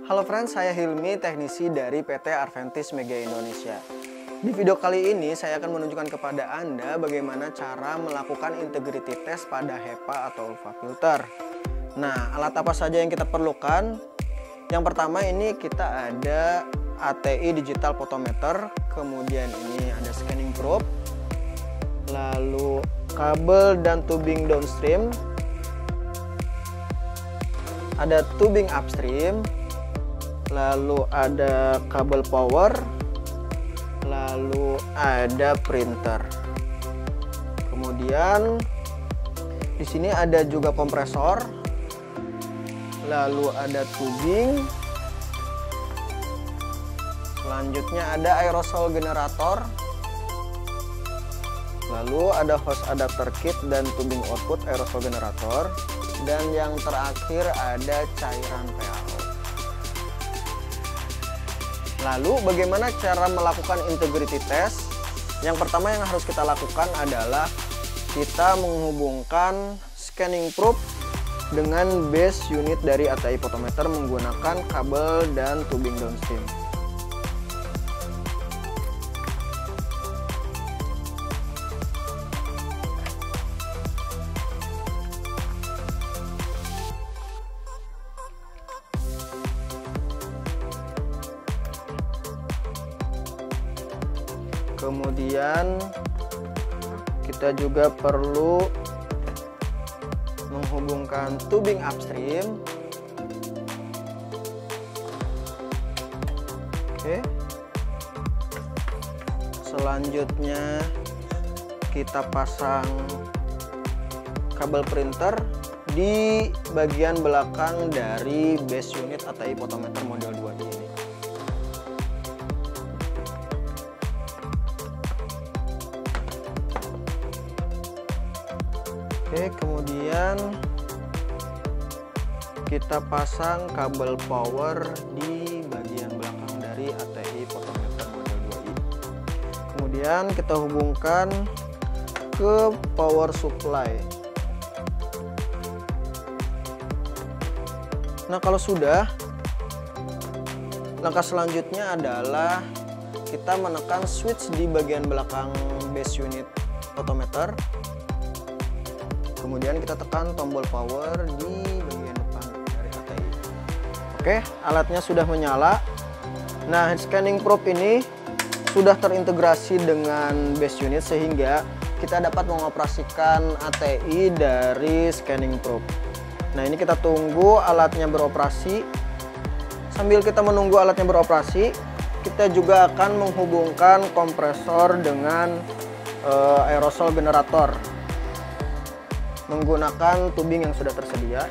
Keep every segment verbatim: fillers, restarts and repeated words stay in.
Halo friends, saya Hilmi, teknisi dari P T Arventis Mega Indonesia. Di video kali ini saya akan menunjukkan kepada Anda bagaimana cara melakukan integrity test pada HEPA atau ULVA filter. Nah, alat apa saja yang kita perlukan? Yang pertama ini kita ada A T I digital photometer, kemudian ini ada scanning probe, lalu kabel dan tubing downstream, ada tubing upstream, lalu ada kabel power, lalu ada printer. Kemudian di sini ada juga kompresor, lalu ada tubing. Selanjutnya ada aerosol generator, lalu ada hose adapter kit dan tubing output aerosol generator, dan yang terakhir ada cairan P A O. Lalu bagaimana cara melakukan integrity test? Yang pertama yang harus kita lakukan adalah kita menghubungkan scanning probe dengan base unit dari A T I photometer menggunakan kabel dan tubing downstream. Kemudian kita juga perlu menghubungkan tubing upstream. Oke. Selanjutnya kita pasang kabel printer di bagian belakang dari base unit A T I photometer model dua ini. Oke, kemudian kita pasang kabel power di bagian belakang dari A T I photometer model dua i. Kemudian kita hubungkan ke power supply. Nah, kalau sudah, langkah selanjutnya adalah kita menekan switch di bagian belakang base unit photometer. Kemudian kita tekan tombol power di bagian depan dari A T I. Oke, alatnya sudah menyala. Nah, scanning probe ini sudah terintegrasi dengan base unit sehingga kita dapat mengoperasikan A T I dari scanning probe. Nah, ini kita tunggu alatnya beroperasi. Sambil kita menunggu alatnya beroperasi, kita juga akan menghubungkan kompresor dengan uh, aerosol generator menggunakan tubing yang sudah tersedia.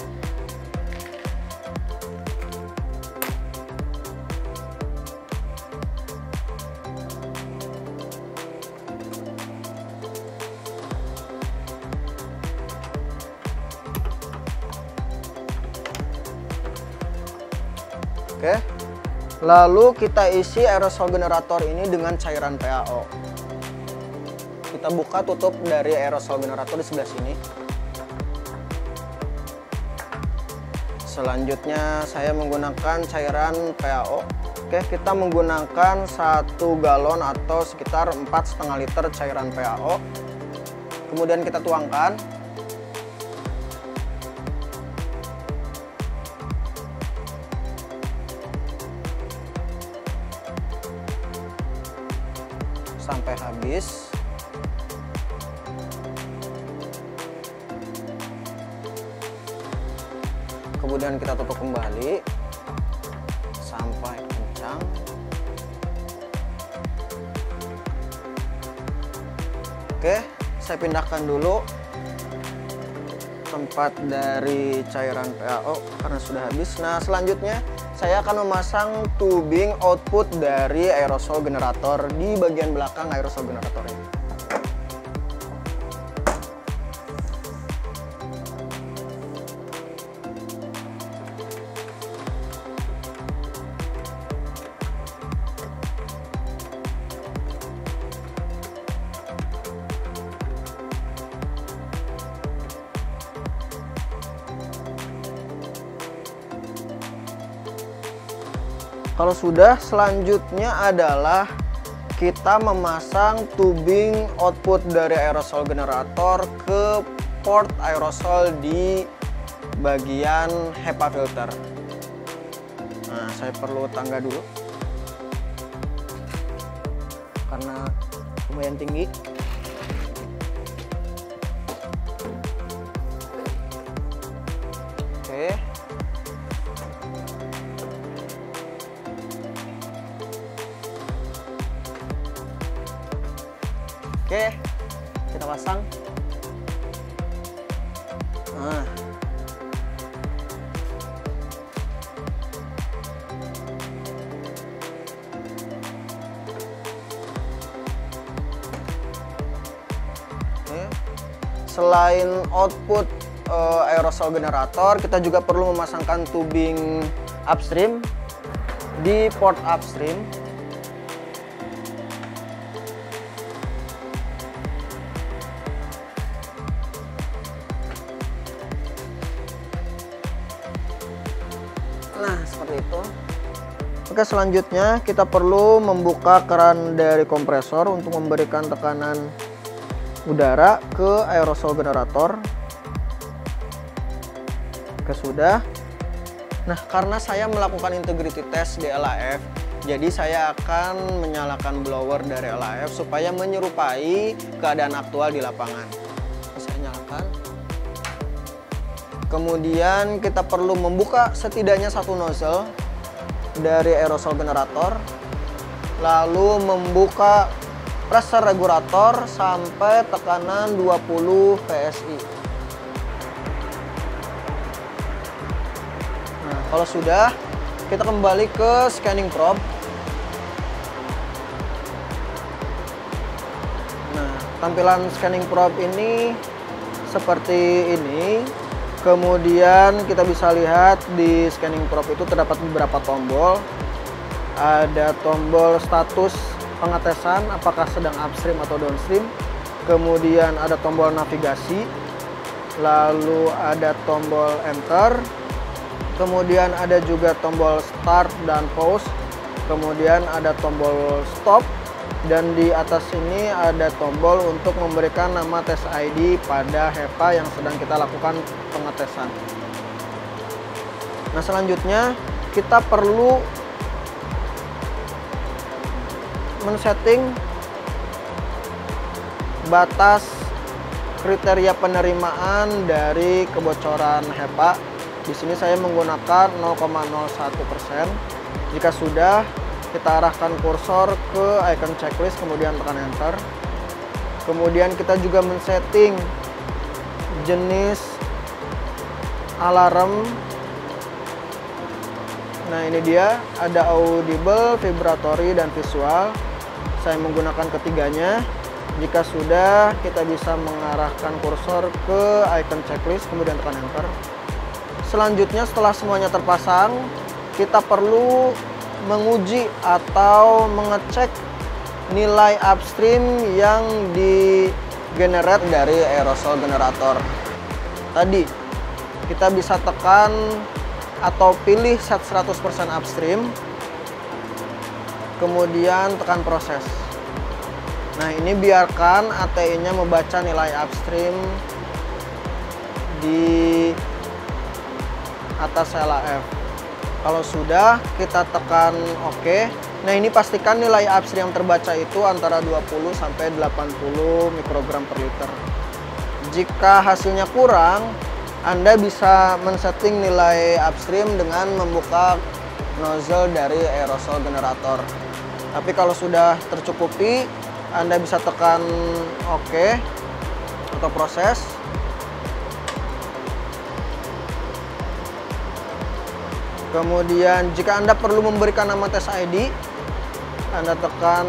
Oke, lalu kita isi aerosol generator ini dengan cairan P A O. Kita buka tutup dari aerosol generator di sebelah sini. Selanjutnya saya menggunakan cairan P A O. Oke, kita menggunakan satu galon atau sekitar empat setengah liter cairan P A O. Kemudian kita tuangkan. Sampai habis. Kemudian kita tutup kembali sampai kencang. Oke, saya pindahkan dulu tempat dari cairan P A O karena sudah habis. Nah, selanjutnya saya akan memasang tubing output dari aerosol generator di bagian belakang aerosol generator ini. Kalau sudah, selanjutnya adalah kita memasang tubing output dari aerosol generator ke port aerosol di bagian HEPA filter. Nah, saya perlu tangga dulu karena lumayan tinggi. Oke. Oke, kita pasang. Nah. Oke. Selain output uh, aerosol generator, kita juga perlu memasangkan tubing upstream di port upstream. Nah, seperti itu. Oke, selanjutnya kita perlu membuka keran dari kompresor untuk memberikan tekanan udara ke aerosol generator. Oke, sudah. Nah, karena saya melakukan integrity test di L A F, jadi saya akan menyalakan blower dari L A F supaya menyerupai keadaan aktual di lapangan. Saya nyalakan. Kemudian kita perlu membuka setidaknya satu nozzle dari aerosol generator, lalu membuka pressure regulator sampai tekanan dua puluh P S I. Nah, kalau sudah, kita kembali ke scanning probe. Nah, tampilan scanning probe ini seperti ini. Kemudian kita bisa lihat di scanning probe itu terdapat beberapa tombol. Ada tombol status pengetesan apakah sedang upstream atau downstream. Kemudian ada tombol navigasi. Lalu ada tombol enter. Kemudian ada juga tombol start dan pause. Kemudian ada tombol stop. Dan di atas ini ada tombol untuk memberikan nama test I D pada HEPA yang sedang kita lakukan pengetesan. Nah, selanjutnya kita perlu men-setting batas kriteria penerimaan dari kebocoran HEPA. Di sini saya menggunakan nol koma nol satu persen. Jika sudah, kita arahkan kursor ke icon checklist, kemudian tekan enter. Kemudian kita juga men-setting jenis alarm. Nah, ini dia, ada audible, vibratory, dan visual. Saya menggunakan ketiganya. Jika sudah, kita bisa mengarahkan kursor ke icon checklist, kemudian tekan enter. Selanjutnya, setelah semuanya terpasang, kita perlu menguji atau mengecek nilai upstream yang di generate dari aerosol generator. Tadi kita bisa tekan atau pilih set seratus persen upstream, kemudian tekan proses. Nah, ini biarkan A T I-nya membaca nilai upstream di atas L A F. Kalau sudah, kita tekan OK. Nah, ini pastikan nilai upstream yang terbaca itu antara dua puluh sampai delapan puluh mikrogram per liter. Jika hasilnya kurang, Anda bisa men-setting nilai upstream dengan membuka nozzle dari aerosol generator. Tapi kalau sudah tercukupi, Anda bisa tekan OK atau proses. Kemudian jika Anda perlu memberikan nama test I D, Anda tekan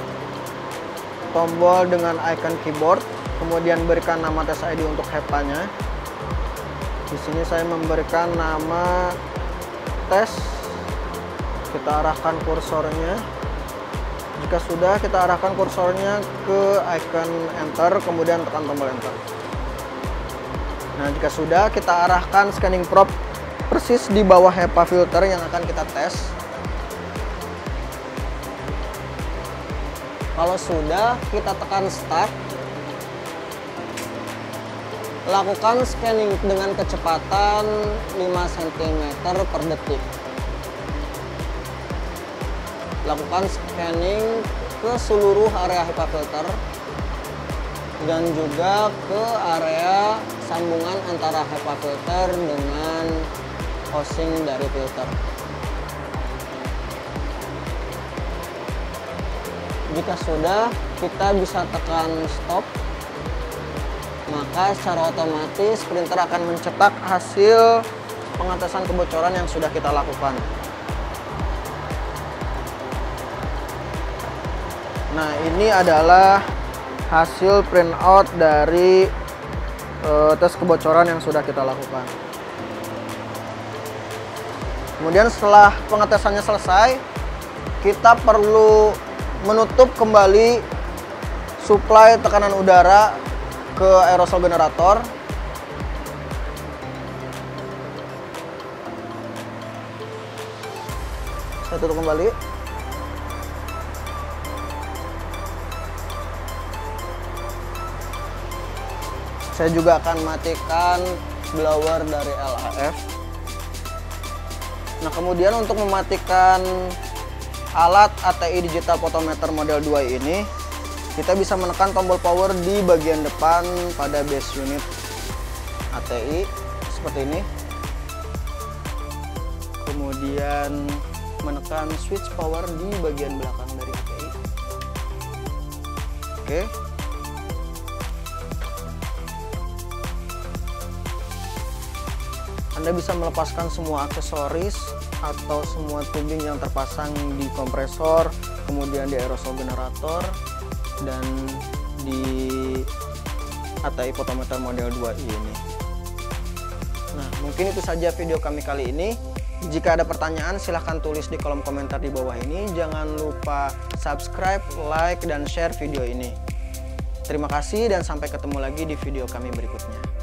tombol dengan icon keyboard, kemudian berikan nama test I D untuk HEPA-nya. Di sini saya memberikan nama tes. Kita arahkan kursornya. Jika sudah, kita arahkan kursornya ke icon enter, kemudian tekan tombol enter. Nah, jika sudah, kita arahkan scanning probe persis di bawah HEPA filter yang akan kita tes. Kalau sudah, kita tekan start. Lakukan scanning dengan kecepatan lima sentimeter per detik. Lakukan scanning ke seluruh area HEPA filter dan juga ke area sambungan antara HEPA filter dengan housing dari filter. Jika sudah, kita bisa tekan stop, maka secara otomatis printer akan mencetak hasil pengetesan kebocoran yang sudah kita lakukan. Nah, ini adalah hasil printout dari uh, tes kebocoran yang sudah kita lakukan. Kemudian setelah pengetesannya selesai, kita perlu menutup kembali suplai tekanan udara ke aerosol generator. Saya tutup kembali. Saya juga akan matikan blower dari L H F. Nah, kemudian untuk mematikan alat A T I Digital Photometer model dua ini, kita bisa menekan tombol power di bagian depan pada base unit A T I seperti ini. Kemudian menekan switch power di bagian belakang dari A T I. Oke. Anda bisa melepaskan semua aksesoris atau semua tubing yang terpasang di kompresor, kemudian di aerosol generator, dan di A T I Photometer model dua ini. Nah, mungkin itu saja video kami kali ini. Jika ada pertanyaan, silahkan tulis di kolom komentar di bawah ini. Jangan lupa subscribe, like, dan share video ini. Terima kasih dan sampai ketemu lagi di video kami berikutnya.